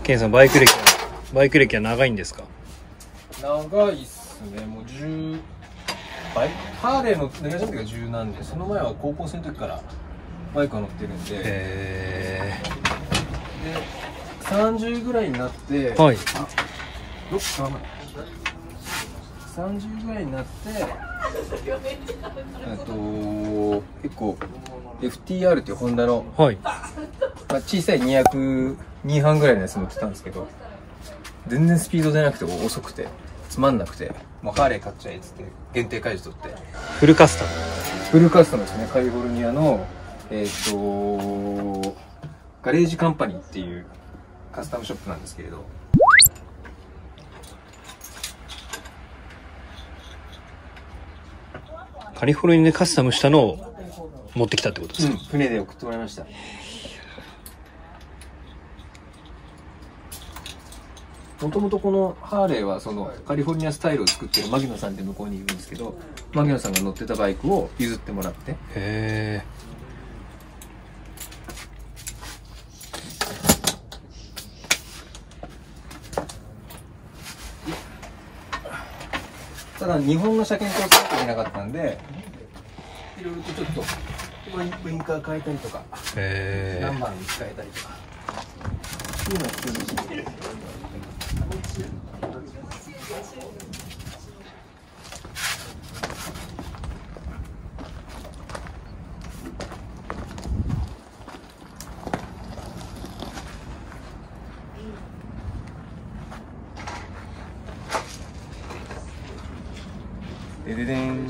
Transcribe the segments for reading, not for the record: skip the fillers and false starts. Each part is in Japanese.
ケンさんバイク歴は長いんですか？ 長いっすね。もうハーレーの乗り始めてが10なんで、その前は高校生の時からバイクは乗ってるんで、で30ぐらいになって、 はい。 30ぐらいになって結構 FTR っていうホンダの、 はい。 小さい200半ぐらいのやつ乗ってたんですけど、全然スピード出なくて遅くてつまんなくて、もうハーレー買っちゃえっつって限定解除取って、 フルカスタム。 フルカスタムですね。カリフォルニアのガレージカンパニーっていうカスタムショップなんですけれど、 カリフォルニアでカスタムしたのを持ってきたってことですか？ 船で送ってもらいました。もともとこのハーレーはそのカリフォルニアスタイルを作ってる牧野さんって向こうにいるんですけど、牧野さんが乗ってたバイクを譲ってもらって。 へただ日本の車検と使っていなかったんで、いろいろとちょっとウインカー変えたりとか、ナンバーに変えたりとかっていうのが必要ですし、でででん。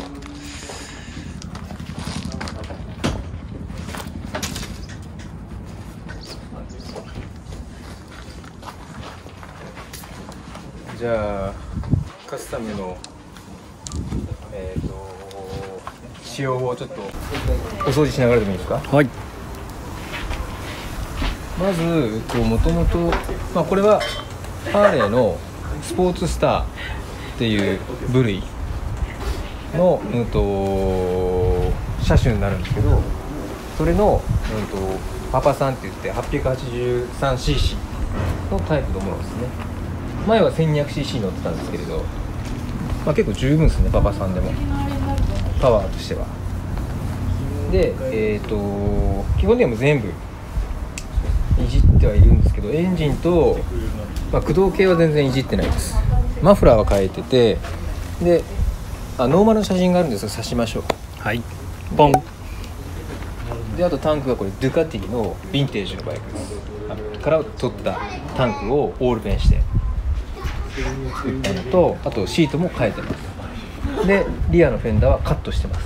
じゃあカスタムの仕様をちょっとお掃除しながらでもいいですか？ はい。 まずもともとこれはハーレーのスポーツスターっていう部類の、車種になるんですけど、それの、パパさんって言って 883cc のタイプのものですね。前は 1200cc 乗ってたんですけれど、結構十分ですね、パパさんでもパワーとしては。で、基本的には全部いじってはいるんですけど、エンジンと、駆動系は全然いじってないです。マフラーは変えてて、でノーマルの写真があるんですが、刺しましょう。 はい。ポン。 であとタンクがこれドゥカティのヴィンテージのバイクですから取ったタンクをオールペンして打ったのと、あとシートも変えてます。でリアのフェンダーはカットしてます。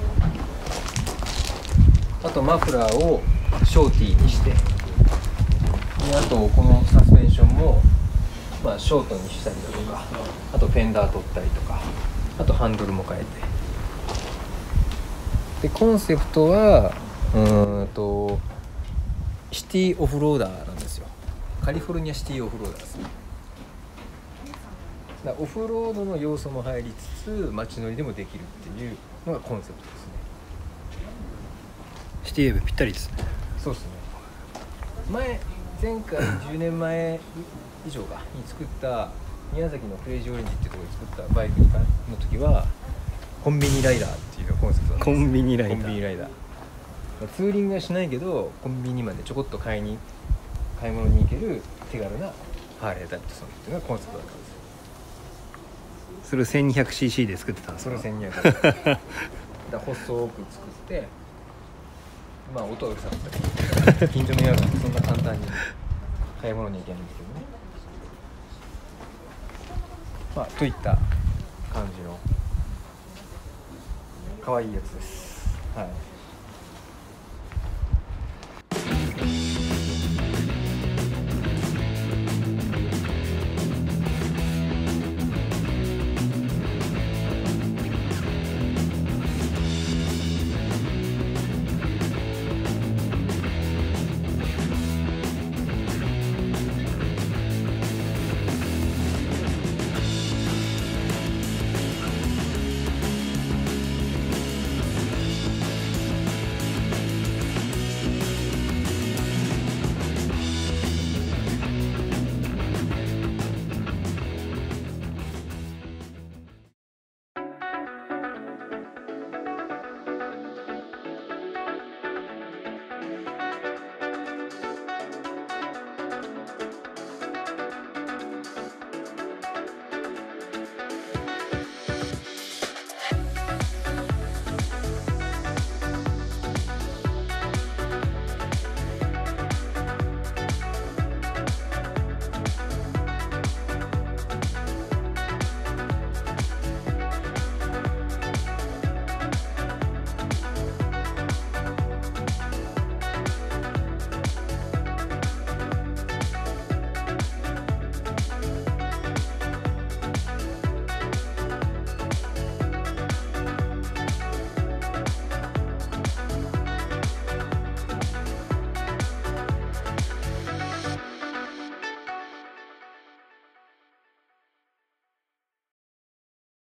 あとマフラーをショーティーにして、であとこのサスペンションもショートにしたりだとか、あとフェンダー取ったりとか、あとハンドルも変えて、でコンセプトはシティオフローダーなんですよ。カリフォルニアシティオフローダーですね。だからオフロードの要素も入りつつ街乗りでもできるっていうのがコンセプトですね。 シティウェブぴったりですね。 そうですね。前回10年前以上かに作った宮崎のクレイジーオレンジっていうところで作ったバイクの時はコンビニライダーっていうのがコンセプトなんです。 コンビニライダー。 コンビニライダー。ツーリングはしないけどコンビニまでちょこっと買い物に行ける手軽なハーレーダビッドソンっていうのがコンセプトだったんですよ。 それを 1200cc で作ってたんですか？ それを1200だ細く作って、音がうるさかったり近所迷惑なんでそんな簡単に買い物に行けないんですけどね。といった感じの可愛いやつです。はい。